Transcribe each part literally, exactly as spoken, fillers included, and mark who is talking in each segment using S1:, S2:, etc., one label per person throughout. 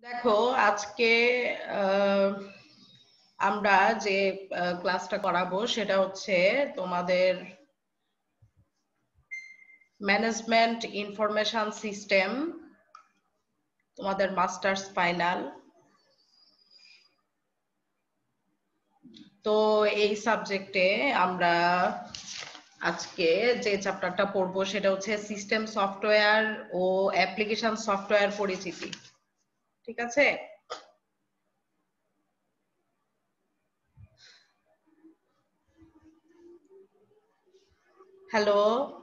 S1: দেখো আজকে আমরা যে ক্লাসটা করাবো সেটা হচ্ছে তোমাদের ম্যানেজমেন্ট ইনফরমেশন সিস্টেম, তোমাদের মাস্টার্স ফাইনাল। তো এই সাবজেক্টে আমরা আজকে যে চ্যাপ্টারটা পড়বো সেটা হচ্ছে সিস্টেম সফটওয়্যার ও অ্যাপ্লিকেশন সফটওয়্যার পরিচিতি। ঠিক আছে? হ্যালো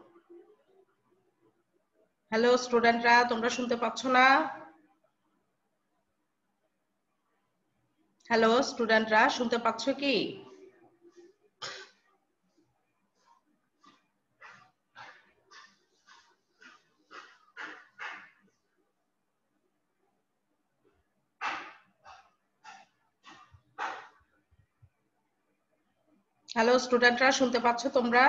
S1: হ্যালো স্টুডেন্টরা, তোমরা শুনতে পাচ্ছ না? হ্যালো স্টুডেন্টরা, শুনতে পাচ্ছ কি? হ্যালো স্টুডেন্টরা, শুনতে পাচ্ছ তোমরা?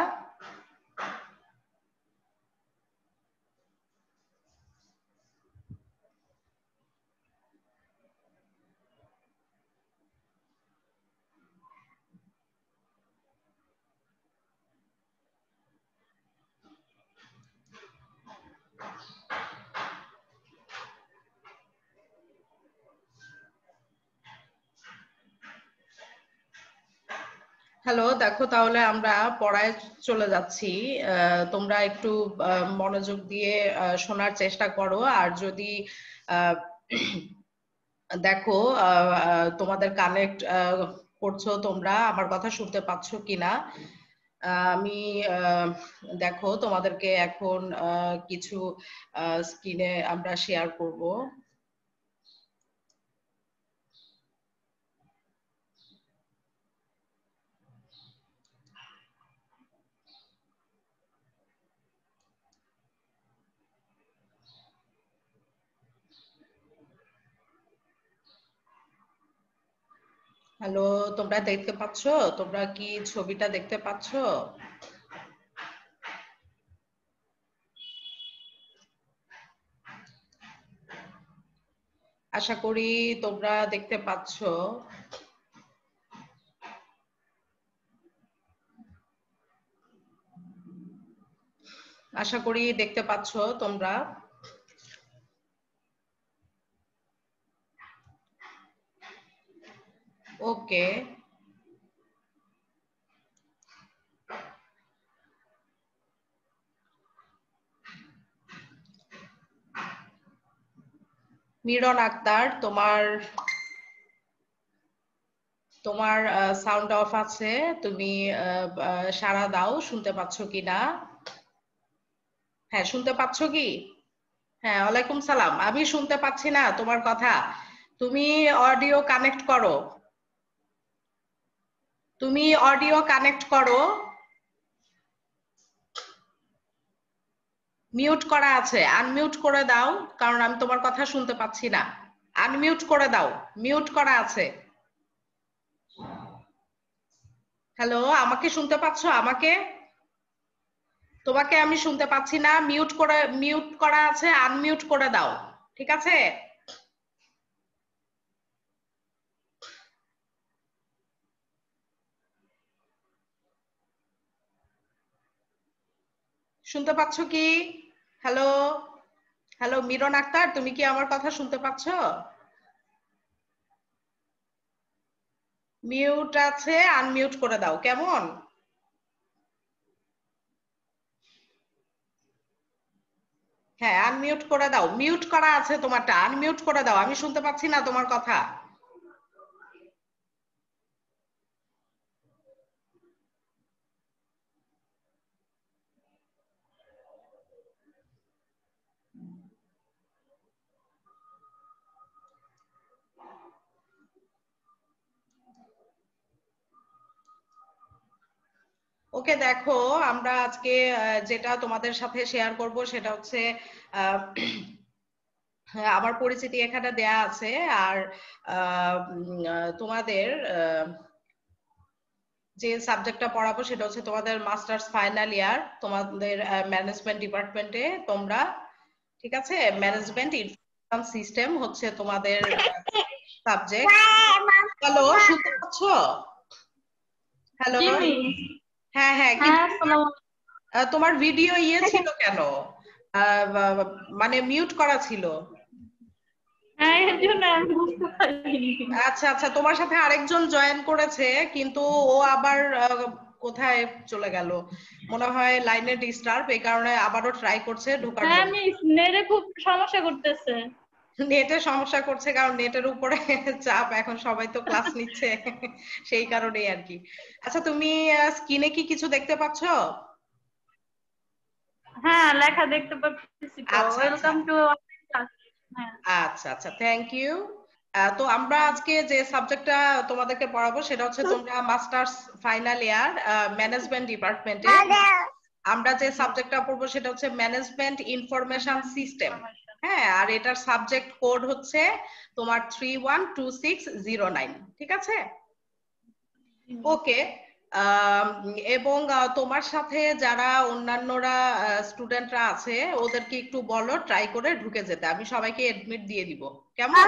S1: হ্যালো, দেখো তাহলে আমরা পড়ায় চলে যাচ্ছি। তোমরা একটু মনোযোগ দিয়ে শোনার চেষ্টা করো, আর যদি দেখো তোমাদের কানেক্ট করছো, তোমরা আমার কথা শুনতে পাচ্ছ কিনা। আমি দেখো তোমাদেরকে এখন কিছু স্ক্রিনে আমরা শেয়ার করব। হ্যালো, তোমরা দেখতে পাচ্ছ? তোমরা কি ছবিটা দেখতে পাচ্ছ? আশা করি তোমরা দেখতে পাচ্ছ। আশা করি দেখতে পাচ্ছ তোমরা। ওকে, মিরন আক্তার, তোমার তোমার সাউন্ড অফ আছে, তুমি সাড়া দাও, শুনতে পাচ্ছ কিনা? হ্যাঁ, শুনতে পাচ্ছ কি? হ্যাঁ, ওয়ালাইকুম সালাম। আমি শুনতে পাচ্ছি না তোমার কথা। তুমি অডিও কানেক্ট করো। তুমি অডিও কানেক্ট করো। মিউট করা আছে, আনমিউট করে দাও, কারণ আমি তোমার কথা শুনতে পাচ্ছি না। আনমিউট করে দাও, মিউট করা আছে। হ্যালো, আমাকে শুনতে পাচ্ছ? আমাকে তোমাকে আমি শুনতে পাচ্ছি না। মিউট করে মিউট করা আছে, আনমিউট করে দাও। ঠিক আছে? শুনতে পাচ্ছ কি? হ্যালো হ্যালো মিরন আক্তার, তুমি কি আমার কথা শুনতে পাচ্ছ? মিউট আছে, আনমিউট করে দাও কেমন? হ্যাঁ, আনমিউট করে দাও। মিউট করা আছে তোমারটা, আনমিউট করে দাও। আমি শুনতে পাচ্ছি না তোমার কথা। ওকে, দেখো আমরা আজকে যেটা তোমাদের সাথে শেয়ার করব সেটা হচ্ছে আমার পরিচিতি এখানে দেয়া আছে। আর তোমাদের যে সাবজেক্টটা পড়াবো সেটা হচ্ছে তোমাদের মাস্টার্স ফাইনাল ইয়ার, তোমাদের ম্যানেজমেন্ট ডিপার্টমেন্টে তোমরা। ঠিক আছে? ম্যানেজমেন্ট সিস্টেম হচ্ছে তোমাদের সাবজেক্ট। হ্যালো, শুনতে পাচ্ছ? হ্যালো, হ্যাঁ হ্যাঁ, তোমার ভিডিও ইয়ে ছিল কেন, মানে মিউট করা ছিল? আচ্ছা আচ্ছা, তোমার সাথে আরেকজন জয়েন করেছে, কিন্তু ও আবার কোথায় চলে গেল মনে হয়, লাইনে ডিস্টার্ব, এই কারণে আবারও ট্রাই করছে ঢোকার জন্য।
S2: নেটে খুব সমস্যা করতেছে।
S1: নেটে সমস্যা করছে কারণ নেটের উপরে চাপ, এখন সবাই তো ক্লাস নিচ্ছে সেই কারণেই আর কি। আচ্ছা, তুমি স্ক্রিনে কি কিছু দেখতে পাচ্ছ?
S2: হ্যাঁ, লেখা দেখতে পাচ্ছি তো, ওয়েলকাম টু অনলাইন ক্লাস।
S1: আচ্ছা আচ্ছা, থ্যাংক ইউ। তো আমরা আজকে যে সাবজেক্টটা তোমাদেরকে পড়াবো সেটা হচ্ছে, তোমরা মাস্টার্স ফাইনাল ইয়ার ম্যানেজমেন্ট ডিপার্টমেন্টে আমরা যে সাবজেক্টটা পড়বো সেটা হচ্ছে ম্যানেজমেন্ট ইনফরমেশন সিস্টেম। হ্যাঁ, আর এটার সাবজেক্ট কোড হচ্ছে তোমার three one two six zero nine. ঠিক আছে, ওকে। এবং তোমার সাথে যারা অন্যান্যরা স্টুডেন্টরা আছে ওদেরকে একটু বলো ট্রাই করে ঢুকে যেতে, আমি সবাইকে এডমিট দিয়ে দিব, কেমন?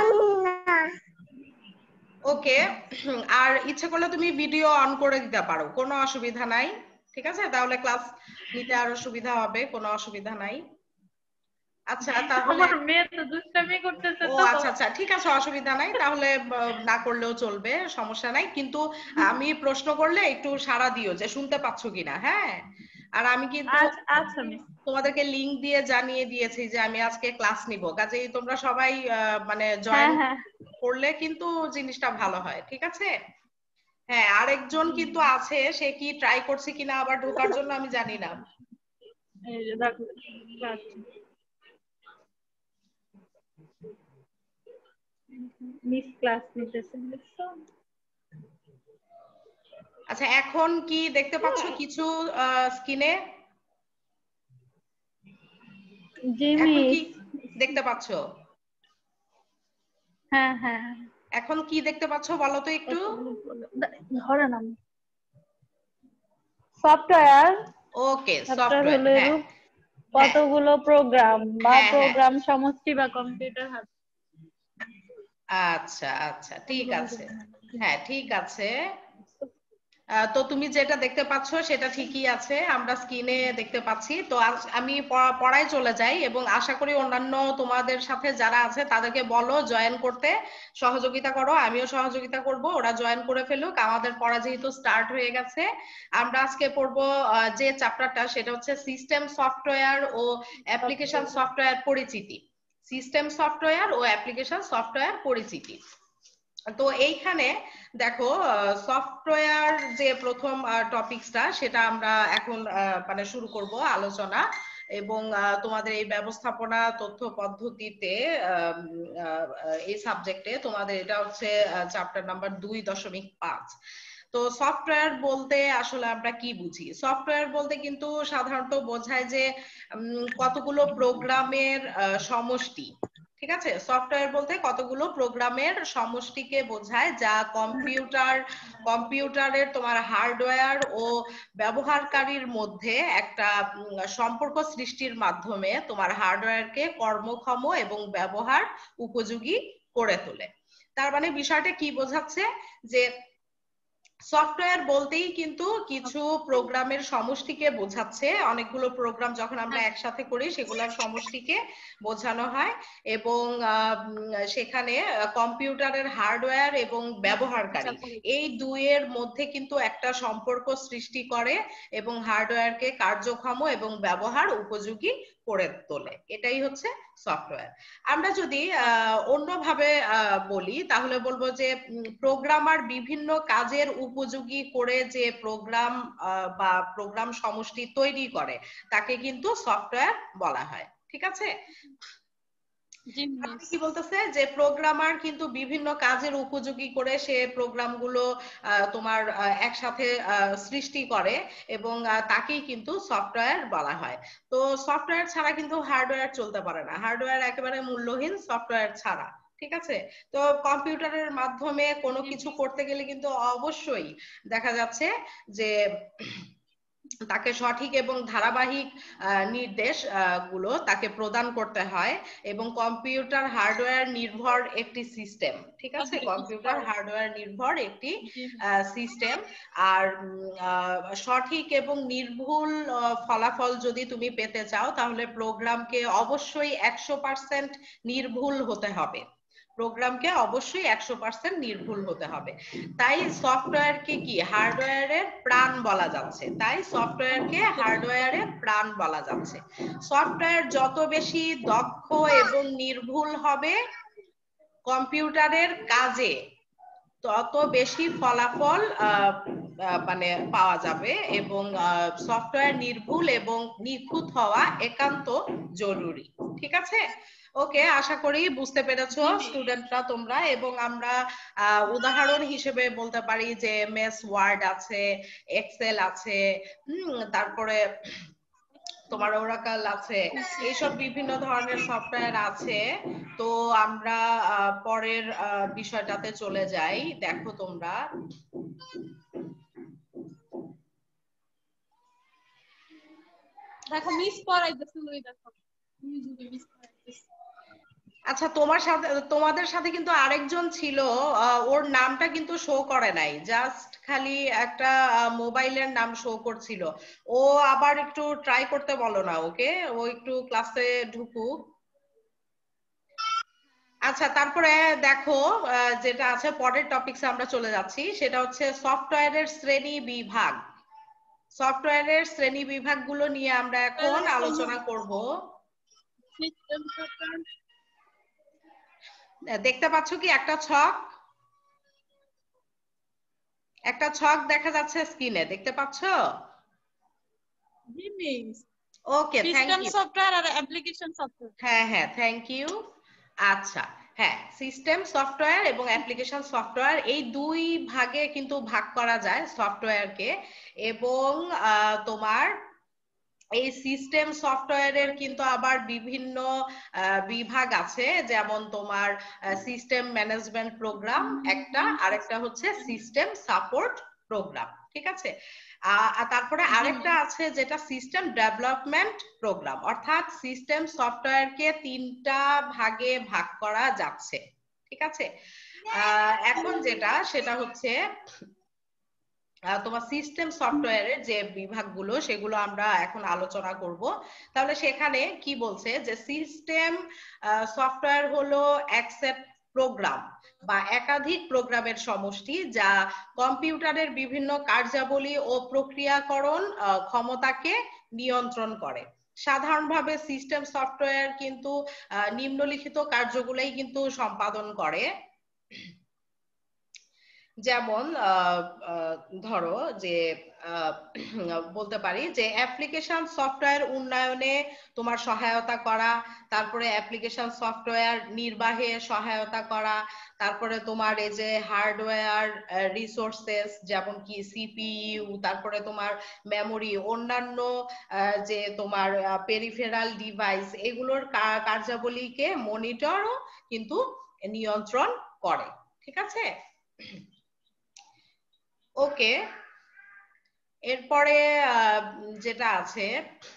S1: ওকে। আর ইচ্ছে করলে তুমি ভিডিও অন করে দিতে পারো, কোনো অসুবিধা নাই। ঠিক আছে, তাহলে ক্লাস নিতে আরো সুবিধা হবে, কোনো অসুবিধা নাই। আচ্ছা, তাহলে ও আচ্ছা আচ্ছা, ঠিক আছে, অসুবিধা নাই, তাহলে না করলেও চলবে, সমস্যা নাই। কিন্তু আমি প্রশ্ন করলে একটু সাড়া দিও যে শুনতে পাচ্ছ কিনা। হ্যাঁ, আর আমি কিন্তু তোমাদেরকে লিংক দিয়ে জানিয়ে দিয়েছি যে আমি আজকে ক্লাস নিব, কাজেই তোমরা সবাই মানে জয়েন করলে কিন্তু জিনিসটা ভালো হয়। ঠিক আছে, হ্যাঁ, আরেকজন কিন্তু আছে, সে কি ট্রাই করছে কিনা আবার ঢোকার জন্য আমি জানি না।
S2: মিস ক্লাস নিতেছে।
S1: আচ্ছা, এখন কি দেখতে পাচ্ছ কিছু স্ক্রিনে? এখন কি দেখতে পাচ্ছ?
S2: হ্যাঁ হ্যাঁ,
S1: এখন কি দেখতে পাচ্ছ বলো তো একটু।
S2: ধরে নাম সফটওয়্যার।
S1: ওকে, সফটওয়্যার, হ্যাঁ,
S2: কতগুলো প্রোগ্রাম বা প্রোগ্রাম সমষ্টি বা কম্পিউটার হার্ড।
S1: আচ্ছা আচ্ছা, ঠিক আছে, হ্যাঁ ঠিক আছে। তো তুমি যেটা দেখতে পাচ্ছ সেটা ঠিকই আছে, আমরা স্ক্রিনে দেখতে পাচ্ছি। তো আমি পড়ায় চলে যাই এবং আশা করি অন্যান্য তোমাদের সাথে যারা আছে তাদেরকে বলো জয়েন করতে, সহযোগিতা করো, আমিও সহযোগিতা করব, ওরা জয়েন করে ফেলুক। আমাদের পড়া যেহেতু স্টার্ট হয়ে গেছে, আমরা আজকে পড়বো যে চ্যাপ্টারটা সেটা হচ্ছে সিস্টেম সফটওয়্যার ও অ্যাপ্লিকেশন সফটওয়্যার পরিচিতি। সিস্টেম সফটওয়্যার ও অ্যাপ্লিকেশন সফটওয়্যার পরিচিতি। তো এইখানে দেখো, সফটওয়্যার যে প্রথম টপিকসটা সেটা আমরা এখন মানে শুরু করব আলোচনা, এবং তোমাদের এই ব্যবস্থাপনা তথ্য পদ্ধতিতে এই সাবজেক্টে তোমাদের এটা হচ্ছে চ্যাপ্টার নাম্বার দুই দশমিক পাঁচ। তো সফটওয়্যার বলতে আসলে আমরা কি বুঝি? সফটওয়্যার বলতে কিন্তু সাধারণত বোঝায় যে কতগুলো প্রোগ্রামের সমষ্টি। ঠিক আছে, সফটওয়্যার বলতে কতগুলো প্রোগ্রামের সমষ্টিকে বোঝায়, যা কম্পিউটার কম্পিউটারের তোমার হার্ডওয়্যার ও ব্যবহারকারীর মধ্যে একটা সম্পর্ক সৃষ্টির মাধ্যমে তোমার হার্ডওয়্যারকে কর্মক্ষম এবং ব্যবহার উপযোগী করে তোলে। তার মানে বিষয়টা কি বোঝাচ্ছে, যে সফটওয়্যার বলতেই কিন্তু কিছু প্রোগ্রামের সমষ্টিকে বোঝাচ্ছে, অনেকগুলো প্রোগ্রাম যখন আমরা একসাথে করি সেগুলোর সমষ্টিকে বোঝানো হয়, এবং সেখানে কম্পিউটারের হার্ডওয়্যার এবং ব্যবহারকারী এই দুইয়ের মধ্যে কিন্তু একটা সম্পর্ক সৃষ্টি করে এবং হার্ডওয়্যারকে কার্যক্ষম এবং ব্যবহার উপযোগী করে তোলে, এটাই হচ্ছে সফটওয়্যার। আমরা যদি অন্যভাবে বলি তাহলে বলবো যে প্রোগ্রামার বিভিন্ন কাজের উপযোগী করে যে প্রোগ্রাম বা প্রোগ্রাম সমষ্টি তৈরি করে তাকে কিন্তু সফটওয়্যার বলা হয়। ঠিক আছে, কি বলতেছে যে প্রোগ্রামার কিন্তু বিভিন্ন কাজের উপযোগী করে সে প্রোগ্রামগুলো তোমার একসাথে সৃষ্টি করে এবং তাকেই কিন্তু সফটওয়্যার বলা হয়। তো সফটওয়্যার ছাড়া কিন্তু হার্ডওয়্যার চলতে পারে না, হার্ডওয়্যার একেবারে মূল্যহীন সফটওয়্যার ছাড়া। ঠিক আছে, তো কম্পিউটারের মাধ্যমে কোনো কিছু করতে গেলে কিন্তু অবশ্যই দেখা যাচ্ছে যে তাকে সঠিক এবং ধারাবাহিক নির্দেশ গুলো তাকে প্রদান করতে হয় এবং কম্পিউটার হার্ডওয়্যার নির্ভর একটি সিস্টেম, ঠিক আছে, কম্পিউটার হার্ডওয়্যার নির্ভর একটি সিস্টেম। আর সঠিক এবং নির্ভুল ফলাফল যদি তুমি পেতে চাও তাহলে প্রোগ্রামকে অবশ্যই একশো পার্সেন্ট নির্ভুল হতে হবে, প্রোগ্রামকে অবশ্যই একশো পার্সেন্ট নির্ভুল হতে হবে। তাই সফটওয়্যারকে কি হার্ডওয়্যারের প্রাণ বলা যাচ্ছে, তাই সফটওয়্যারকে হার্ডওয়্যারের প্রাণ বলা যাচ্ছে। সফটওয়্যার যত বেশি দক্ষ এবং নির্ভুল হবে কম্পিউটারের কাজে তত বেশি ফলাফল মানে পাওয়া যাবে এবং সফটওয়্যার নির্ভুল এবং নিখুঁত হওয়া একান্ত জরুরি, ঠিক আছে। ওকে, আশা করি বুঝতে পেরেছো স্টুডেন্টরা তোমরা। এবং আমরা উদাহরণ হিসেবে বলতে পারি যে এমএস ওয়ার্ড আছে, এক্সেল আছে, হুম তারপরে তোমার ওরাকল আছে, এইসব বিভিন্ন ধরনের সফটওয়্যার আছে। তো আমরা পরের বিষয়টাতে চলে যাই। দেখো তোমরা
S3: দেখো মিস পড়াইতেছে লই দেখো মিস পড়াইতেছে।
S1: আচ্ছা, তোমার সাথে তোমাদের সাথে কিন্তু আরেকজন ছিল, ওর নামটা কিন্তু শো করে নাই, জাস্ট খালি একটা মোবাইলের নাম শো করছিল। ও আবার একটু ট্রাই করতে বলো না ওকে, ও একটু ক্লাসে ঢুকুক। আচ্ছা, তারপরে দেখো যেটা আছে পরের টপিকসে আমরা চলে যাচ্ছি, সেটা হচ্ছে সফটওয়্যারের শ্রেণী বিভাগ। সফটওয়্যারের শ্রেণী বিভাগগুলো নিয়ে আমরা এখন আলোচনা করব। দেখতে পাচ্ছ কি একটা ছক, একটা ছক দেখা যাচ্ছে স্ক্রিনে, দেখতে পাচ্ছ?
S3: জি miss.
S1: Okay, thank you.
S3: System software আর অ্যাপ্লিকেশন সফটওয়্যার।
S1: হ্যাঁ হ্যাঁ, থ্যাংক ইউ। আচ্ছা, হ্যাঁ, সিস্টেম সফটওয়্যার এবং অ্যাপ্লিকেশন সফটওয়্যার এই দুই ভাগে কিন্তু ভাগ করা যায় সফটওয়্যারকে। এবং তোমার এই সিস্টেম সফটওয়্যারের কিন্তু আবার বিভিন্ন বিভাগ আছে, যেমন তোমার সিস্টেম ম্যানেজমেন্ট প্রোগ্রাম একটা, আরেকটা হচ্ছে সিস্টেম সাপোর্ট প্রোগ্রাম, ঠিক আছে। আর তারপরে আরেকটা আছে যেটা সিস্টেম ডেভেলপমেন্ট প্রোগ্রাম, অর্থাৎ সিস্টেম সফটওয়্যারকে তিনটা ভাগে ভাগ করা যাচ্ছে, ঠিক আছে। এখন যেটা সেটা হচ্ছে তোমার সিস্টেম সফটওয়্যারের যে বিভাগগুলো সেগুলো আমরা এখন আলোচনা করব। তাহলে সেখানে কি বলছে যে সিস্টেম সফটওয়্যার হলো এক সেট প্রোগ্রাম বা একাধিক প্রোগ্রামের সমষ্টি যা কম্পিউটারের বিভিন্ন কার্যাবলী ও প্রক্রিয়াকরণ ক্ষমতাকে নিয়ন্ত্রণ করে। সাধারণভাবে সিস্টেম সফটওয়্যার কিন্তু নিম্নলিখিত কার্যগুলোই কিন্তু সম্পাদন করে। যেমন ধরো যে বলতে পারি যে অ্যাপ্লিকেশন সফটওয়্যার উন্নয়নে তোমার সহায়তা করা, তারপরে অ্যাপ্লিকেশন সফটওয়্যার নির্বাহে সহায়তা করা, তারপরে তোমার এই যে হার্ডওয়্যার রিসোর্সেস যেমন কি সিপিইউ, তারপরে তোমার মেমোরি, অন্যান্য যে তোমার পেরিফেরাল ডিভাইস, এগুলোর কার্যাবলীকে মনিটরও কিন্তু নিয়ন্ত্রণ করে, ঠিক আছে। ওকে, এরপরে যেটা আছে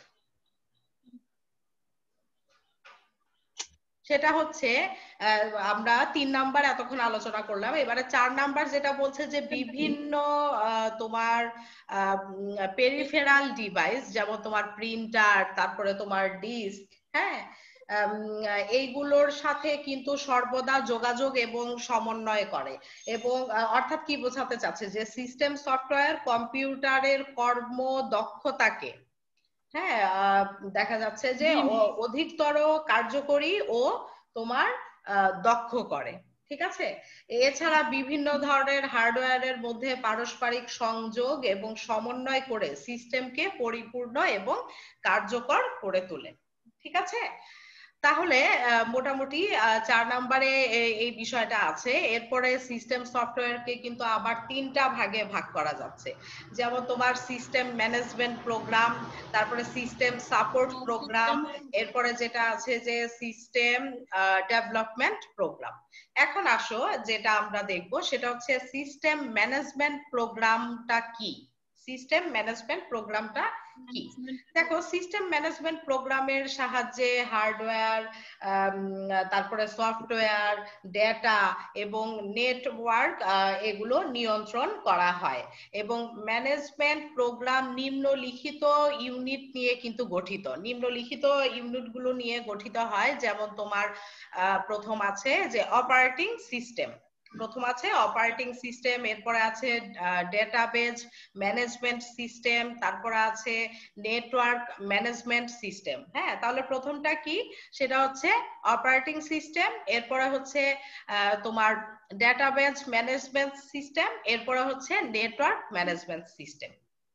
S1: সেটা হচ্ছে আমরা তিন নাম্বার এতক্ষণ আলোচনা করলাম, এবারে চার নাম্বার যেটা বলছে যে বিভিন্ন তোমার পেরিফেরাল ডিভাইস যেমন তোমার প্রিন্টার, তারপরে তোমার ডিস্ক, হ্যাঁ, এইগুলোর সাথে কিন্তু সর্বদা যোগাযোগ এবং সমন্বয় করে। এবং অর্থাৎ কি বোঝাতে চাচ্ছে যে সিস্টেম সফটওয়্যার কম্পিউটারের কর্মদক্ষতাকে, হ্যাঁ, দেখা যাচ্ছে যে অধিকতর কার্যকরী ও তোমার দক্ষ করে, ঠিক আছে। এছাড়া বিভিন্ন ধরনের হার্ডওয়্যারের মধ্যে পারস্পরিক সংযোগ এবং সমন্বয় করে সিস্টেমকে পরিপূর্ণ এবং কার্যকর করে তোলে, ঠিক আছে। তাহলে মোটামুটি চার নম্বরে এই বিষয়টা আছে। এরপরে সিস্টেম সফটওয়্যারকে কিন্তু আবার তিনটা ভাগে ভাগ করা যাচ্ছে, যেমন তোমার সিস্টেম ম্যানেজমেন্ট প্রোগ্রাম, তারপরে সিস্টেম সাপোর্ট প্রোগ্রাম, এরপরে যেটা আছে যে সিস্টেম ডেভেলপমেন্ট প্রোগ্রাম। এখন আসো যেটা আমরা দেখব সেটা হচ্ছে সিস্টেম ম্যানেজমেন্ট প্রোগ্রামটা কি। সিস্টেম ম্যানেজমেন্ট প্রোগ্রামটা কি? দেখো, সিস্টেম ম্যানেজমেন্ট প্রোগ্রামের সাহায্যে হার্ডওয়্যার, তারপরে সফটওয়্যার, ডেটা এবং নেটওয়ার্ক এগুলো নিয়ন্ত্রণ করা হয় এবং ম্যানেজমেন্ট প্রোগ্রাম নিম্নলিখিত ইউনিট নিয়ে কিন্তু গঠিত। নিম্নলিখিত ইউনিটগুলো নিয়ে গঠিত হয়, যেমন তোমার প্রথম আছে যে অপারেটিং সিস্টেম, প্রথম আছে অপারেটিং সিস্টেম, এরপরে আছে ডেটাবেজ ম্যানেজমেন্ট সিস্টেম, তারপরে আছে নেটওয়ার্ক ম্যানেজমেন্ট সিস্টেম। হ্যাঁ, তাহলে প্রথমটা কি? সেটা হচ্ছে অপারেটিং সিস্টেম, এরপরে হচ্ছে তোমার ডেটাবেজ ম্যানেজমেন্ট সিস্টেম, এরপরে হচ্ছে নেটওয়ার্ক ম্যানেজমেন্ট সিস্টেম।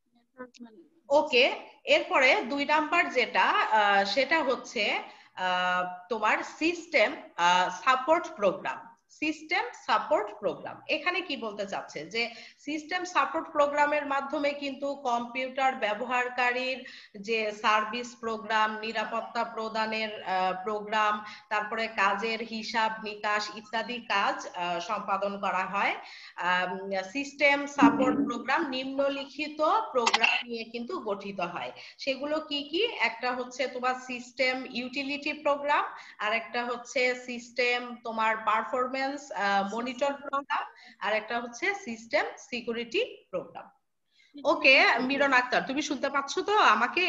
S1: ওকে, এরপরে দুই নাম্বার যেটা সেটা হচ্ছে তোমার system support program. System support program এখানে কি বলতে চাচ্ছে যে সিস্টেম সাপোর্ট প্রোগ্রামের মাধ্যমে কিন্তু কম্পিউটার ব্যবহারকারীর যে সার্ভিস প্রোগ্রাম, নিরাপত্তা প্রদানের প্রোগ্রাম, তারপরে কাজের হিসাব নিকাশ ইত্যাদি কাজ সম্পাদন করা হয়। সিস্টেম সাপোর্ট প্রোগ্রাম নিম্নলিখিত প্রোগ্রাম নিয়ে কিন্তু গঠিত হয়। সেগুলো কি কি? একটা হচ্ছে তোমার সিস্টেম ইউটিলিটি প্রোগ্রাম, আর একটা হচ্ছে সিস্টেম তোমার পারফরম্যান্স মনিটর প্রোগ্রাম, আর একটা হচ্ছে system security program. Okay Miron Akter, তুমি শুনতে পাচ্ছ তো আমাকে?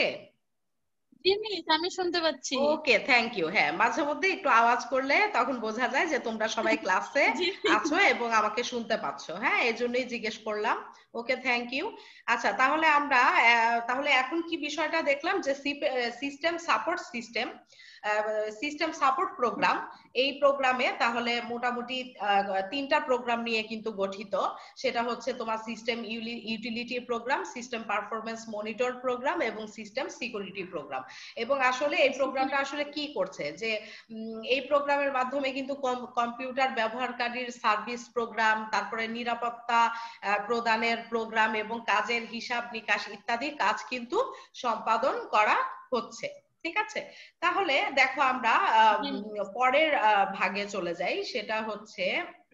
S2: আমি শুনতে পাচ্ছি।
S1: Okay, thank you. হ্যাঁ, মাঝে মধ্যে একটু আওয়াজ করলে তখন বোঝা যায় যে তোমরা সবাই ক্লাসে আছো এবং আমাকে শুনতে পাচ্ছ। হ্যাঁ, এই জন্যই জিজ্ঞেস করলাম। Okay, thank you. আচ্ছা, তাহলে আমরা তাহলে এখন কি বিষয়টা দেখলাম যে system support system system support program, এই প্রোগ্রামে তাহলে মোটামুটি তিনটা প্রোগ্রাম নিয়ে কিন্তু গঠিত। সেটা হচ্ছে তোমার system utility program, system performance monitor program এবং সিস্টেম সিকিউরিটি প্রোগ্রাম। এবং আসলে এই প্রোগ্রামটা আসলে কি করছে যে এই প্রোগ্রামের মাধ্যমে কিন্তু কম্পিউটার ব্যবহারকারীর সার্ভিস প্রোগ্রাম, তারপরে নিরাপত্তা প্রদানের প্রোগ্রাম এবং কাজের হিসাব নিকাশ ইত্যাদি কাজ কিন্তু সম্পাদন করা হচ্ছে। ঠিক আছে, তাহলে দেখো আমরা পরের ভাগে চলে যাই। সেটা হচ্ছে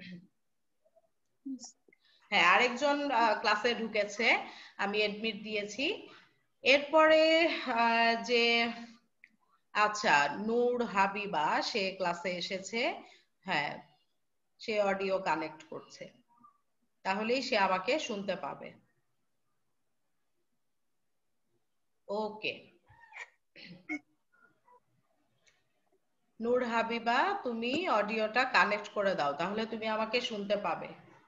S1: হ্যাঁ, আরেকজন ক্লাসে ঢুকেছে, আমি এডমিট দিয়েছি। এরপরে যে আচ্ছা নূর হাবিবা, সে ক্লাসে এসেছে। হ্যাঁ, সে অডিও কানেক্ট করছে, তাহলেই সে আমাকে শুনতে পাবে। ওকে, নূর হাবিবা, তুমি অডিওটা কানেক্ট করে দাও, তাহলে তুমি আমাকে শুনতে পাবে।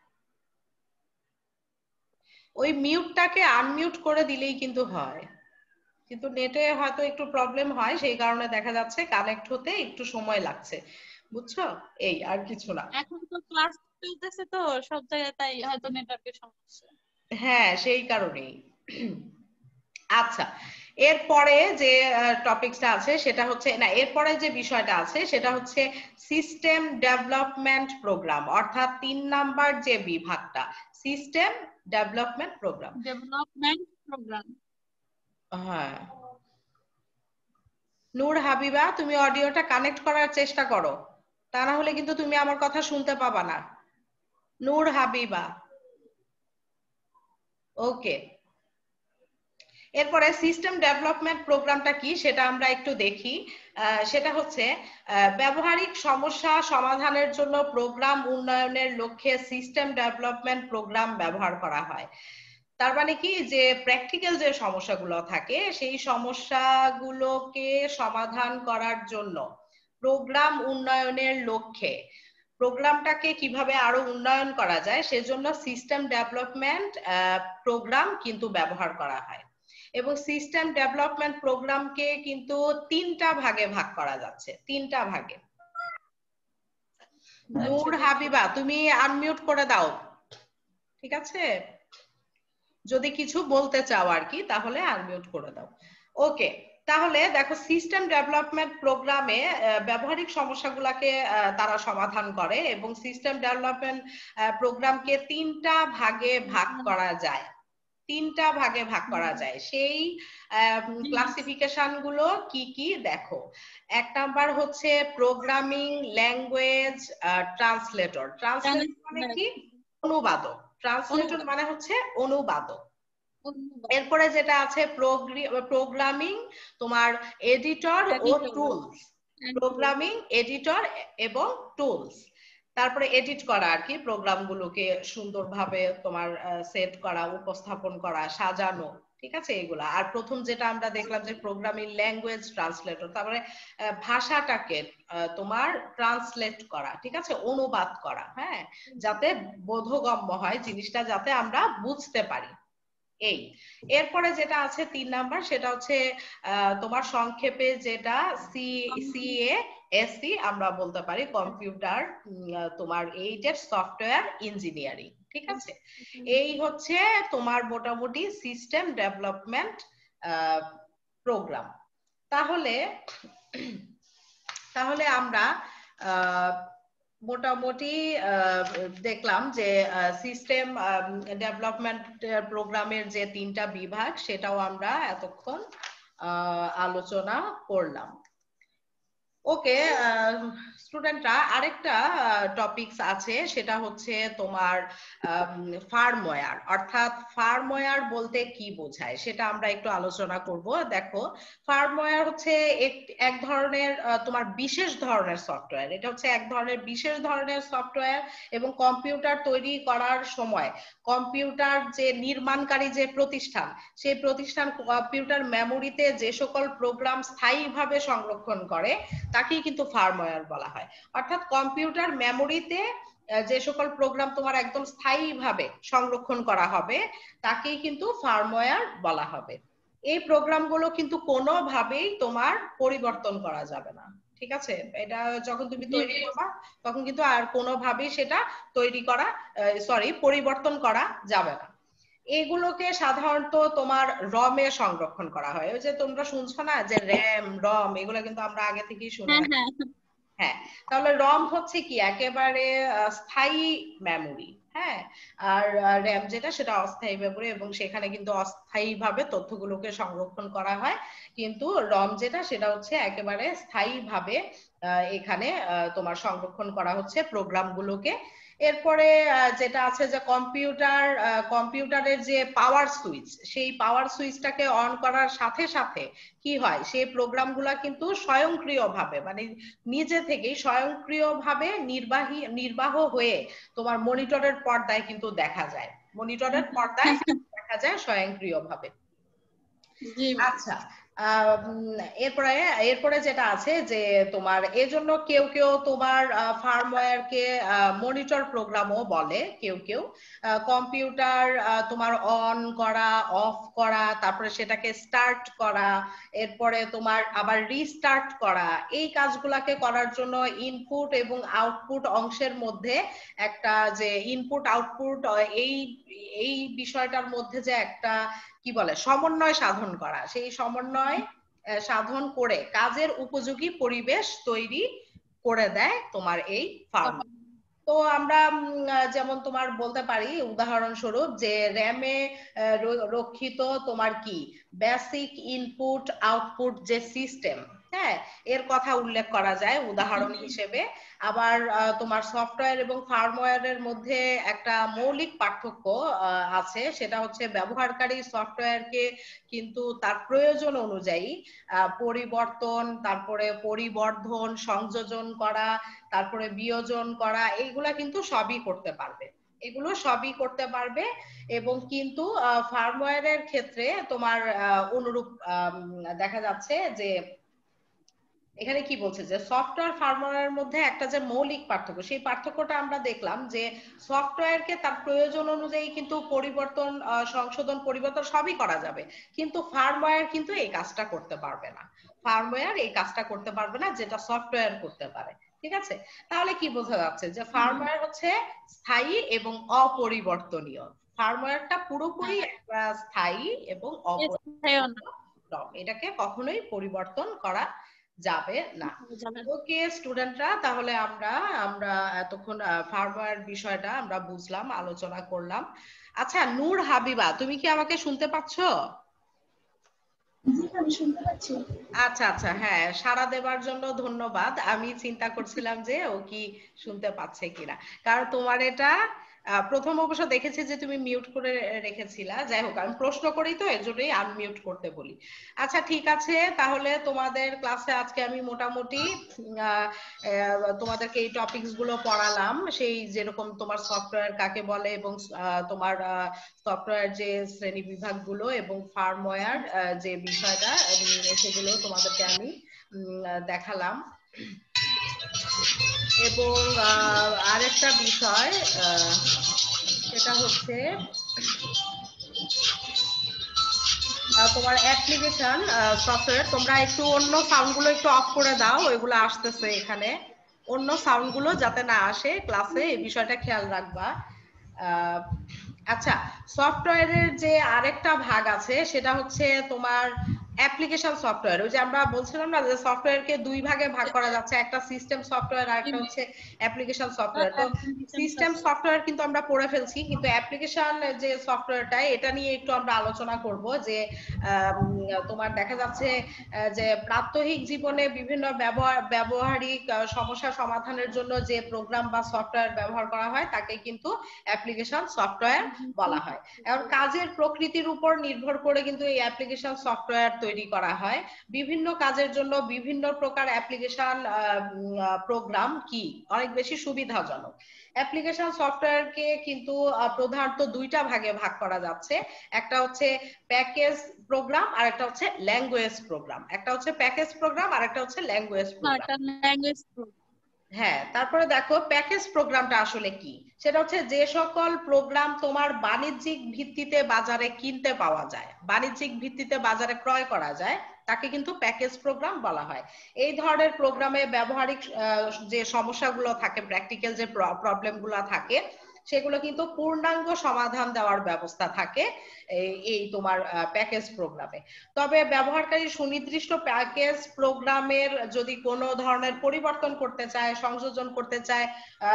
S1: ওই মিউটটাকে আনমিউট করে দিলেই কিন্তু হয়, কিন্তু নেটে হয়তো একটু প্রবলেম হয়, সেই কারণে দেখা যাচ্ছে কানেক্ট হতে একটু সময় লাগছে, বুঝছো? এই আর কিছু না।
S2: এখন তো ক্লাস চলতেছে তো সব জায়গায়, তাই হয়তো নেটওয়ার্কের সমস্যা।
S1: হ্যাঁ, সেই কারণেই। আচ্ছা, এরপরে যে টপিকটা আছে সেটা হচ্ছে না, এরপরে যে বিষয়টা আছে সেটা হচ্ছে সিস্টেম ডেভেলপমেন্ট প্রোগ্রাম, অর্থাৎ তিন নাম্বার যে বিভাগটা system development program.
S2: Development program,
S1: হ্যাঁ। নূর হাবিবা, তুমি অডিওটা কানেক্ট করার চেষ্টা করো, তা না হলে কিন্তু তুমি আমার কথা শুনতে পাবা না। নূর হাবিবা, ওকে। এরপরে সিস্টেম ডেভেলপমেন্ট প্রোগ্রামটা কি সেটা আমরা একটু দেখি। সেটা হচ্ছে ব্যবহারিক সমস্যা সমাধানের জন্য প্রোগ্রাম উন্নয়নের লক্ষ্যে সিস্টেম ডেভেলপমেন্ট প্রোগ্রাম ব্যবহার করা হয়। তার মানে কি যে প্র্যাকটিক্যাল যে সমস্যাগুলো থাকে সেই সমস্যাগুলোকে সমাধান করার জন্য প্রোগ্রাম উন্নয়নের লক্ষ্যে প্রোগ্রামটাকে কিভাবে আরো উন্নয়ন করা যায় সেজন্য সিস্টেম ডেভেলপমেন্ট প্রোগ্রাম কিন্তু ব্যবহার করা হয়। এবং সিস্টেম ডেভেলপমেন্ট প্রোগ্রামকে কিন্তু তিনটা ভাগে ভাগ করা যাচ্ছে, তিনটা ভাগে। নূর হাবিবা, তুমি আনমিউট করে দাও, ঠিক আছে? যদি কিছু বলতে চাও আর কি, তাহলে আনমিউট করে দাও। ওকে, তাহলে দেখো সিস্টেম ডেভেলপমেন্ট প্রোগ্রামে ব্যবহারিক সমস্যাগুলোকে তারা সমাধান করে এবং সিস্টেম ডেভেলপমেন্ট প্রোগ্রামকে তিনটা ভাগে ভাগ করা যায়, তিনটা ভাগে ভাগ করা যায়। সেই ক্লাসিফিকেশন গুলো কি কি দেখো। এক নাম্বার হচ্ছে প্রোগ্রামিং ল্যাঙ্গুয়েজ ট্রান্সলেটর। ট্রান্সলেটর মানে কি? অনুবাদক। ট্রান্সলেটর মানে হচ্ছে অনুবাদক। এরপরে যেটা আছে প্রোগ্রামিং, তোমার এডিটর ও টুলস, প্রোগ্রামিং, এডিটর এবং টুলস। তারপরে এডিট করা আর কি, প্রোগ্রামগুলোকে সুন্দরভাবে তোমার সেট করা, উপস্থাপন করা, সাজানো, ঠিক আছে এগুলা। আর প্রথম যেটা আমরা দেখলাম যে প্রোগ্রামিং ল্যাঙ্গুয়েজ ট্রান্সলেটর, তারপরে ভাষাটাকে তোমার ট্রান্সলেট করা, ঠিক আছে, অনুবাদ করা, হ্যাঁ, যাতে বোধগম্য হয় জিনিসটা, যাতে আমরা বুঝতে পারি। এই এরপরে যেটা আছে তিন নাম্বার, সেটা হচ্ছে তোমার সংক্ষেপে যেটা সি সিএ এসসি আমরা বলতে পারি, কম্পিউটার তোমার এইডেড সফটওয়্যার ইঞ্জিনিয়ারিং, ঠিক আছে। এই হচ্ছে তোমার মোটামুটি সিস্টেম ডেভেলপমেন্ট প্রোগ্রাম। তাহলে তাহলে আমরা মোটামুটি দেখলাম যে সিস্টেম ডেভেলপমেন্ট প্রোগ্রামের যে তিনটা বিভাগ, সেটাও আমরা এতক্ষণ আলোচনা করলাম। ওকে স্টুডেন্টরা, আরেকটা টপিকস আছে, সেটা হচ্ছে তোমার ফার্মওয়্যার। অর্থাৎ ফার্মওয়্যার বলতে কি বোঝায় সেটা আমরা একটু আলোচনা করব। দেখো, ফার্মওয়্যার হচ্ছে এক এক ধরনের তোমার বিশেষ ধরনের সফটওয়্যার। এটা হচ্ছে এক ধরনের বিশেষ ধরনের সফটওয়্যার, এবং কম্পিউটার তৈরি করার সময় কম্পিউটার যে নির্মাণকারী যে প্রতিষ্ঠান, সেই প্রতিষ্ঠান কম্পিউটার মেমোরিতে যে সকল প্রোগ্রাম স্থায়ীভাবে সংরক্ষণ করে তাকেই কিন্তু ফার্মওয়্যার বলা হয়। অর্থাৎ কম্পিউটার মেমোরিতে যে সকল প্রোগ্রাম তোমার একদম স্থায়ীভাবে সংরক্ষণ করা হবে তাকেই কিন্তু ফার্মওয়্যার বলা হবে। এই প্রোগ্রামগুলো কিন্তু কোনোভাবেই তোমার পরিবর্তন করা যাবে না, ঠিক আছে। এটা যখন তুমি তৈরি করবা তখন কিন্তু আর কোনোভাবেই সেটা তৈরি করা সরি পরিবর্তন করা যাবে না। এগুলোকে সাধারণত তোমার রমে সংরক্ষণ করা হয়। ওই যে তোমরা শুনছো না যে র্যাম, রম, এগুলো কিন্তু আমরা আগে থেকেই শুনে আসছি। হ্যাঁ, তাহলে রম হচ্ছে কি একেবারে স্থায়ী মেমোরি, হ্যাঁ, আর র্যাম যেটা সেটা অস্থায়ী মেমোরি, এবং সেখানে কিন্তু অস্থায়ীভাবে তথ্যগুলোকে সংরক্ষণ করা হয়। কিন্তু রম যেটা সেটা হচ্ছে একেবারে স্থায়ীভাবে এখানে তোমার সংরক্ষণ করা হচ্ছে প্রোগ্রামগুলোকে। এরপরে যেটা আছে যে কম্পিউটার কম্পিউটারের যে পাওয়ার সুইচ, সেই পাওয়ার সুইচটাকে অন করার সাথে সাথে কি হয়, সেই প্রোগ্রামগুলা কিন্তু স্বয়ংক্রিয়ভাবে মানে নিজে থেকেই স্বয়ংক্রিয়ভাবে নির্বাহী নির্বাহ হয়ে তোমার মনিটরের পর্দায় কিন্তু দেখা যায়, মনিটরের পর্দায় দেখা যায় স্বয়ংক্রিয়ভাবে। আচ্ছা, এরপরে এরপরে যেটা আছে যে তোমার এজন্য কেউ কেউ তোমার ফার্মওয়্যারকে মনিটর প্রোগ্রামও বলে, কেউ কেউ কম্পিউটার তোমার অন করা, অফ করা, তারপরে সেটাকে স্টার্ট করা, এরপরে তোমার আবার রিস্টার্ট করা, এই কাজগুলাকে করার জন্য ইনপুট এবং আউটপুট অংশের মধ্যে একটা যে ইনপুট আউটপুট এই এই বিষয়টার মধ্যে যে একটা কি বলে সমন্বয় সাধন করা, সেই সমন্বয় সাধন করে কাজের উপযোগী পরিবেশ তৈরি করে দেয় তোমার এই ফার্ম। তো আমরা যেমন তোমার বলতে পারি উদাহরণস্বরূপ যে র্যামে রক্ষিত তোমার কি বেসিক ইনপুট আউটপুট যে সিস্টেম, হ্যাঁ, এর কথা উল্লেখ করা যায় উদাহরণ হিসেবে। আবার তোমার সফটওয়্যার এবং ফার্মওয়্যারের মধ্যে একটা মৌলিক পার্থক্য আছে, সেটা হচ্ছে ব্যবহারকারী সফটওয়্যারকে কিন্তু তার প্রয়োজন অনুযায়ী পরিবর্তন, তারপরে পরিবর্ধন, সংযোজন করা, তারপরে বিয়োজন করা, এইগুলা কিন্তু সবই করতে পারবে, এগুলো সবই করতে পারবে। এবং কিন্তু ফার্মওয়্যারের ক্ষেত্রে তোমার অনুরূপ দেখা যাচ্ছে যে এখানে কি বলছে যে সফটওয়্যার ফার্মওয়্যারের মধ্যে একটা যে মৌলিক পার্থক্য, সেই পার্থক্যটা আমরা দেখলাম যে সফটওয়্যারকে তার প্রয়োজন অনুযায়ী কিন্তু পরিবর্তন, সংশোধন, পরিবর্তন সবই করা যাবে, কিন্তু ফার্মওয়্যার কিন্তু এই কাজটা করতে পারবে না, ফার্মওয়্যার এই কাজটা করতে পারবে না যেটা সফটওয়্যার করতে পারে, ঠিক আছে। তাহলে কি বোঝা যাচ্ছে যে ফার্মওয়্যার হচ্ছে স্থায়ী এবং অপরিবর্তনীয়, ফার্মওয়্যারটা পুরোপুরি একটা স্থায়ী এবং অপরিবর্তনীয়, এটাকে কখনোই পরিবর্তন করা যাবে না। ওকে স্টুডেন্টরা, তাহলে আমরা আমরা এতক্ষণ ফার্মওয়্যার বিষয়টা আমরা বুঝলাম, আলোচনা করলাম। আচ্ছা নূর হাবিবা, তুমি কি আমাকে শুনতে পাচ্ছ? আচ্ছা আচ্ছা, হ্যাঁ, সাড়া দেবার জন্য ধন্যবাদ। আমি চিন্তা করছিলাম যে ও কি শুনতে পাচ্ছে কিনা, কারণ তোমার এটা প্রথম অবশ্য দেখেছি যে তুমি মিউট করে রেখেছিলা, যাই হোক আমি প্রশ্ন করি তো এর জন্যই আনমিউট করতে বলি। আচ্ছা ঠিক আছে, তাহলে তোমাদের ক্লাসে আজকে আমি মোটামুটি তোমাদেরকে এই টপিকস গুলো পড়ালাম, সেই যেরকম তোমার সফটওয়্যার কাকে বলে এবং তোমার সফটওয়্যার যে শ্রেণী বিভাগ গুলো এবং ফার্মওয়্যার যে বিষয়টা সেগুলো তোমাদেরকে আমি দেখালাম। এবং আরেকটা বিষয় সেটা হচ্ছে তোমার অ্যাপ্লিকেশন সফটওয়্যার, তোমরা একটু অন্য সাউন্ড গুলো একটু অফ করে দাও, ওইগুলো আসতেছে এখানে, অন্য সাউন্ড গুলো যাতে না আসে ক্লাসে, এই বিষয়টা খেয়াল রাখবা। আচ্ছা, সফটওয়্যারের যে আরেকটা ভাগ আছে সেটা হচ্ছে তোমার অ্যাপ্লিকেশন সফটওয়্যার। ওই যে আমরা বলছিলাম না যে সফটওয়্যারকে দুই ভাগে ভাগ করা যাচ্ছে, একটা সিস্টেম সফটওয়্যার আর একটা হচ্ছে অ্যাপ্লিকেশন সফটওয়্যার। তো সিস্টেম সফটওয়্যার কিন্তু আমরা পড়ে ফেলছি, কিন্তু অ্যাপ্লিকেশন যে সফটওয়্যারটা এটা নিয়ে একটু আমরা আলোচনা করব। যে তোমার দেখা যাচ্ছে যে প্রাত্যহিক জীবনে বিভিন্ন ব্যবহার ব্যবহারিক সমস্যা সমাধানের জন্য যে প্রোগ্রাম বা সফটওয়্যার ব্যবহার করা হয় তাকে কিন্তু অ্যাপ্লিকেশন সফটওয়্যার বলা হয়। এখন কাজের প্রকৃতির উপর নির্ভর করে কিন্তু এই অ্যাপ্লিকেশন সফটওয়্যার তৈরি করা হয়। বিভিন্ন কাজের জন্য বিভিন্ন প্রকার অ্যাপ্লিকেশন প্রোগ্রাম কি অনেক বেশি সুবিধাজনক। অ্যাপ্লিকেশন সফটওয়্যারকে কিন্তু প্রধানত দুইটা ভাগে ভাগ করা যাচ্ছে, একটা হচ্ছে প্যাকেজ প্রোগ্রাম আর একটা হচ্ছে ল্যাঙ্গুয়েজ প্রোগ্রাম। একটা হচ্ছে প্যাকেজ প্রোগ্রাম আর একটা হচ্ছে ল্যাঙ্গুয়েজ প্রোগ্রাম। হ্যাঁ, তারপরে দেখো প্যাকেজ প্রোগ্রামটা আসলে কি, সেটা হচ্ছে যে সকল প্রোগ্রাম তোমার বাণিজ্যিক ভিত্তিতে বাজারে কিনতে পাওয়া যায়, বাণিজ্যিক ভিত্তিতে বাজারে ক্রয় করা যায়, তাকে কিন্তু প্যাকেজ প্রোগ্রাম বলা হয়। এই ধরনের প্রোগ্রামে ব্যবহারিক যে সমস্যাগুলো থাকে, প্র্যাকটিক্যাল যে প্রবলেমগুলো থাকে সেগুলো কিন্তু পূর্ণাঙ্গ সমাধান দেওয়ার ব্যবস্থা থাকে এই তোমার প্যাকেজ প্রোগ্রামে। তবে ব্যবহারকারী সুনির্দিষ্ট প্যাকেজ প্রোগ্রামের যদি কোনো ধরনের পরিবর্তন করতে চায়, সংযোজন করতে চায়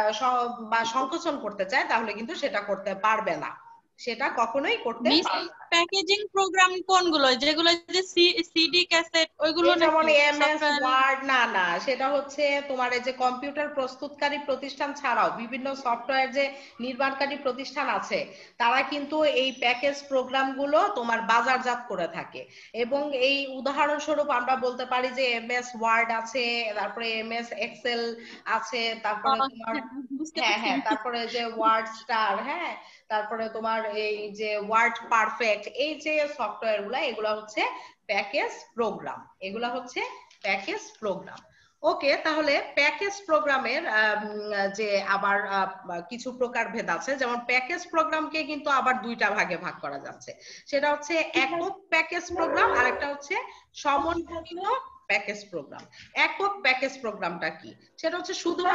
S1: বা সংকোচন করতে চায় তাহলে কিন্তু সেটা করতে পারবে না, সেটা কখনোই করতে পারবে না।
S4: প্যাকেজিং প্রোগ্রাম কোনগুলো, যেগুলো যে সিডি ক্যাসেট ওইগুলো,
S1: যেমন এমএস ওয়ার্ড? না না, সেটা হচ্ছে তোমার এই যে কম্পিউটার প্রস্তুতকারী প্রতিষ্ঠান ছাড়াও বিভিন্ন সফটওয়্যার যে নির্মাণকারী প্রতিষ্ঠান আছে তারা কিন্তু এই প্যাকেজ প্রোগ্রামগুলো তোমার বাজারজাত করে থাকে। এবং এই উদাহরণস্বরূপ আমরা বলতে পারি যে এমএস ওয়ার্ড আছে, তারপরে এমএস এক্সেল আছে, তারপরে তোমার হ্যাঁ হ্যাঁ তারপরে যে ওয়ার্ড স্টার, হ্যাঁ তারপরে তোমার এই যে ওয়ার্ড পারফেক্ট, এই যে সফটওয়্যার গুলা এগুলা হচ্ছে প্যাকেজ প্রোগ্রাম, এগুলা হচ্ছে প্যাকেজ প্রোগ্রাম। ওকে, তাহলে প্যাকেজ প্রোগ্রামের যে আবার কিছু প্রকার ভেদ আছে, যেমন প্যাকেজ প্রোগ্রামকে কিন্তু আবার দুইটা ভাগে ভাগ করা যাচ্ছে, সেটা হচ্ছে একক প্যাকেজ প্রোগ্রাম আর একটা হচ্ছে সমন্বিত প্যাকেজ প্রোগ্রাম। একক প্যাকেজ প্রোগ্রামটা কি, সেটা হচ্ছে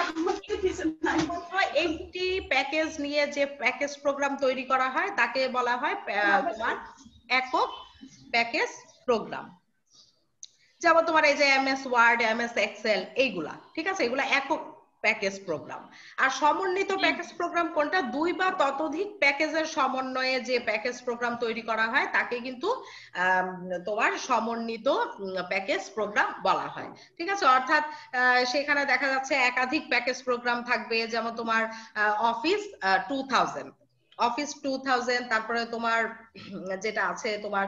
S1: শুধুমাত্র একটি প্যাকেজ নিয়ে যে প্যাকেজ প্রোগ্রাম তৈরি করা হয় তাকে বলা হয় তোমার একক প্যাকেজ প্রোগ্রাম। যেমন তোমার এই যে এমএস ওয়ার্ড, এমএস এক্সেল, এইগুলা ঠিক আছে, এগুলা একক প্যাকেজ প্রোগ্রাম। আর সমন্বিত প্যাকেজ প্রোগ্রাম কোনটা, দুই বা ততোধিক প্যাকেজের সমন্বয়ে যে প্যাকেজ প্রোগ্রাম তৈরি করা হয় তাকে কিন্তু তোমার সমন্বিত প্যাকেজ প্রোগ্রাম বলা হয়। ঠিক আছে, অর্থাৎ সেখানে দেখা যাচ্ছে একাধিক প্যাকেজ প্রোগ্রাম থাকবে, যেমন তোমার office two thousand, office two thousand, তারপরে তোমার যেটা আছে তোমার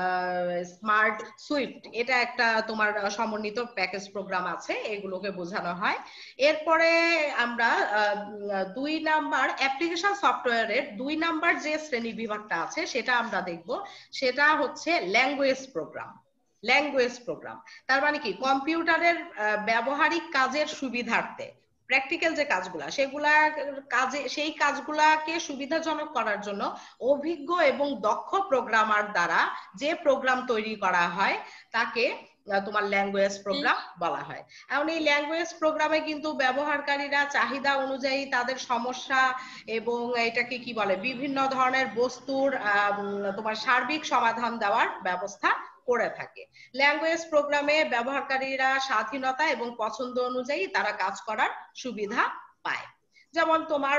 S1: স্মার্ট সুইফট, এটা একটা তোমার সমন্বিত প্যাকেজ প্রোগ্রাম আছে, এগুলোকে বোঝানো হয়। এরপরে আমরা দুই নাম্বার অ্যাপ্লিকেশন সফটওয়্যারের দুই নাম্বার যে শ্রেণী বিভাগটা আছে সেটা আমরা দেখব, সেটা হচ্ছে ল্যাঙ্গুয়েজ প্রোগ্রাম। ল্যাঙ্গুয়েজ প্রোগ্রাম তার মানে কি, কম্পিউটারের ব্যবহারিক কাজের সুবিধার্থে প্র্যাকটিক্যাল যে কাজগুলা সেগুলা কাজে সেই কাজগুলাকে সুবিধাজনক করার জন্য অভিজ্ঞ এবং দক্ষ প্রোগ্রামার দ্বারা যে প্রোগ্রাম তৈরি করা হয় তাকে তোমার ল্যাঙ্গুয়েজ প্রোগ্রাম বলা হয়। এখন এই ল্যাঙ্গুয়েজ প্রোগ্রামে কিন্তু ব্যবহারকারীরা চাহিদা অনুযায়ী তাদের সমস্যা এবং এটাকে কি বলে বিভিন্ন ধরনের বস্তুর তোমার সার্বিক সমাধান দেওয়ার ব্যবস্থা করে থাকে। ল্যাঙ্গুয়েজ প্রোগ্রামে ব্যবহারকারীরা স্বাধীনতা এবং পছন্দ অনুযায়ী তারা কাজ করার সুবিধা পায়। যেমন তোমার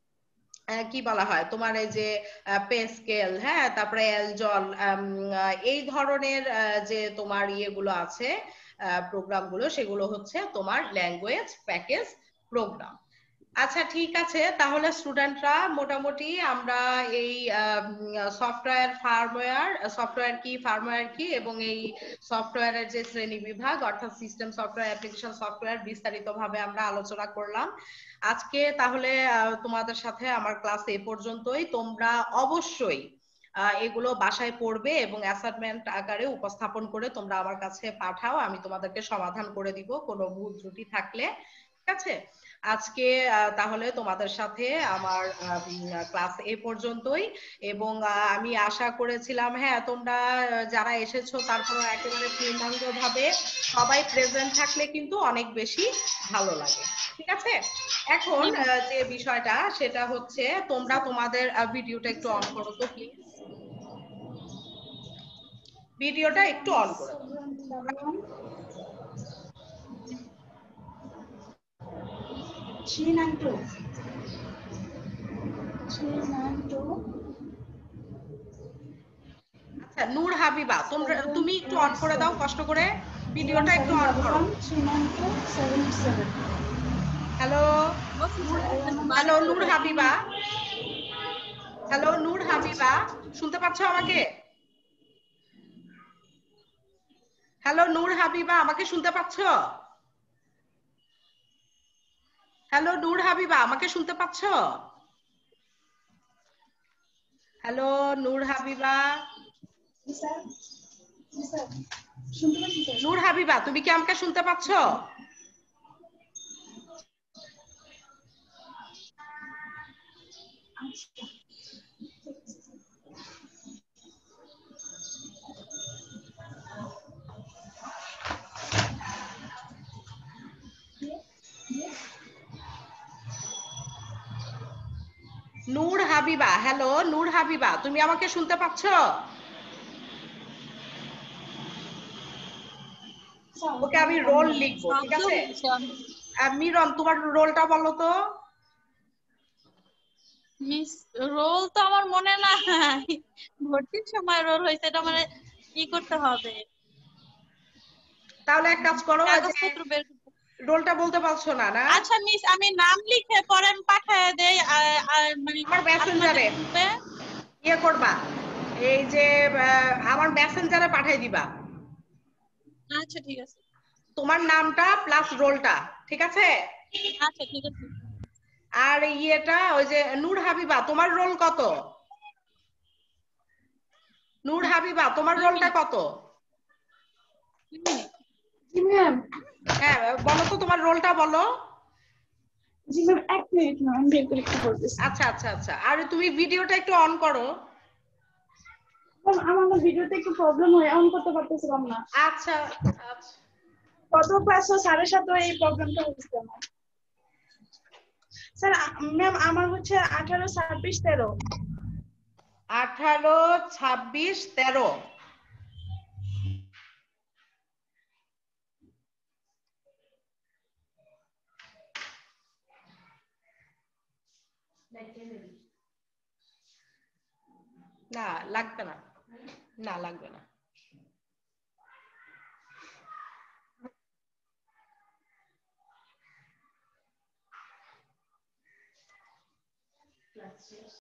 S1: কি বলা হয়, তোমার এই যে পে স্কেল, হ্যাঁ তারপরে এলজল, এই ধরনের যে তোমার ইয়েগুলো আছে প্রোগ্রামগুলো, সেগুলো হচ্ছে তোমার ল্যাঙ্গুয়েজ প্যাকেজ প্রোগ্রাম। আচ্ছা ঠিক আছে, তাহলে স্টুডেন্টরা মোটামুটি আমরা এই সফটওয়্যার ফার্মওয়্যার সফটওয়্যার কি ফার্মওয়্যার কি এবং এই সফটওয়্যারের যে শ্রেণী বিভাগ অর্থাৎ সিস্টেম সফটওয়্যার অ্যাপ্লিকেশন সফটওয়্যার বিস্তারিতভাবে আমরা আলোচনা করলাম আজকে। তাহলে তোমাদের সাথে আমার ক্লাস এ পর্যন্তই। তোমরা অবশ্যই এগুলো বাসায় পড়বে এবং অ্যাসাইনমেন্ট আকারে উপস্থাপন করে তোমরা আমার কাছে পাঠাও, আমি তোমাদেরকে সমাধান করে দিব কোনো ভুল ত্রুটি থাকলে। ঠিক আছে, আজকে তাহলে তোমাদের সাথে আমার ক্লাস এ পর্যন্তই। এবং আমি আশা করেছিলাম হ্যাঁ তোমরা যারা এসেছো তারপরে একেবারে পূর্ণাঙ্গভাবে সবাই প্রেজেন্ট থাকলে কিন্তু অনেক বেশি ভালো লাগে। ঠিক আছে, এখন যে বিষয়টা সেটা হচ্ছে তোমরা তোমাদের ভিডিওটা একটু অন করো তো প্লিজ। ভিডিওটা একটু অন করো।
S5: three nine two three nine two
S1: আচ্ছা নূর হাবিবা, তোমরা তুমি একটু অন করে দাও কষ্ট করে, ভিডিওটা একটু অন করো। Hello hello Noor Habiba, hello Noor Habiba, শুনতে পাচ্ছ আমাকে? হ্যালো নূর হাবিবা, আমাকে শুনতে পাচ্ছ? হ্যালো নূর হাবিবা, আমাকে শুনতে পাচ্ছ? হ্যালো নূর হাবিবা, নূর হাবিবা তুমি কি আমাকে শুনতে পাচ্ছ? নূর হাবিবা, হ্যালো নূর হাবিবা তুমি আমাকে শুনতে পাচ্ছ? ওকে আমি রোল লিখবো, ঠিক আছে? মিরন তোমার রোলটা বলো তো।
S4: মিস রোল তো আমার মনে নাই, ভর্তির সময় রোল হয়েছে, এটা মানে কি করতে হবে।
S1: তাহলে এক কাজ করো,
S4: কাগজপত্র বের করতে।
S1: রোলটা বলতে পারছো না না?
S4: আচ্ছা মিস আমি নাম লিখে পরে আমি পাঠিয়ে দেই, আর মানে
S1: আমার মেসেঞ্জারে ইয়ে করবা, এই যে আমার মেসেঞ্জারে পাঠিয়ে দিবা।
S4: আচ্ছা ঠিক আছে।
S1: তোমার নামটা প্লাস রোলটা, ঠিক আছে?
S4: আচ্ছা ঠিক আছে।
S1: আর ইয়েটা ওই যে নূর হাবিবা তোমার রোল কত? নূর হাবিবা তোমার রোলটা কত?
S5: জি ম্যাম।
S1: হ্যাঁ বলো তো তোমার রোলটা বলো।
S5: জি ম্যাম এক মিনিট ম্যাম, আমি বের করে একটু বলতেছি।
S1: আচ্ছা আচ্ছা আচ্ছা, আর তুমি ভিডিওটা একটু অন করো।
S5: ম্যাম আমার না ভিডিওতে একটু প্রবলেম হয়, অন করতে পারতেছিলাম না।
S1: আচ্ছা আচ্ছা,
S5: কত ক্লাসও সাড়ে সাত এই প্রবলেমটা হচ্ছে না স্যার। ম্যাম আমার হচ্ছে আঠারো ছাব্বিশ তেরো।
S1: আঠারো ছাব্বিশ তেরো। না লাগবে না, না লাগবে না।